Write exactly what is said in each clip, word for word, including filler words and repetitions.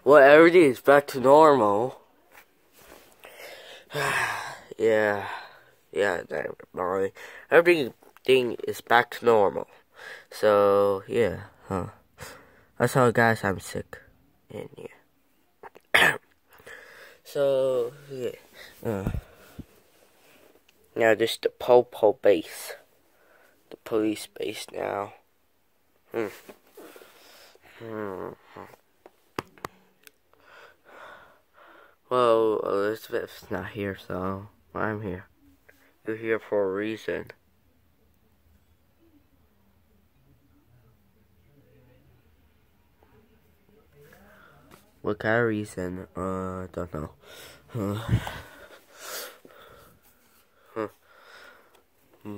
Well, everything is back to normal. yeah, yeah, Molly. Everything is back to normal. So yeah, huh? That's how, guys. I'm sick, and yeah. so yeah. Uh, now this the Popo base, the police base now. Hmm. Hmm. Well, Elizabeth's not here, so I'm here. You're here for a reason. What kind of reason? Uh, I don't know. Huh. Huh. Hmm.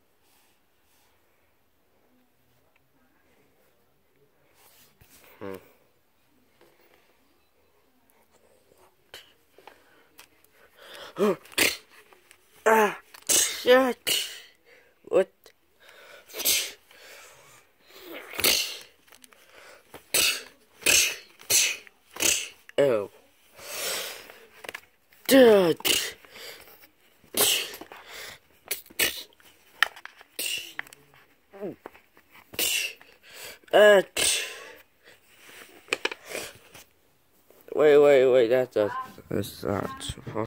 Hmm. ah! Shit! What? Oh. Dad. Uh, wait, wait, wait, that's, that's not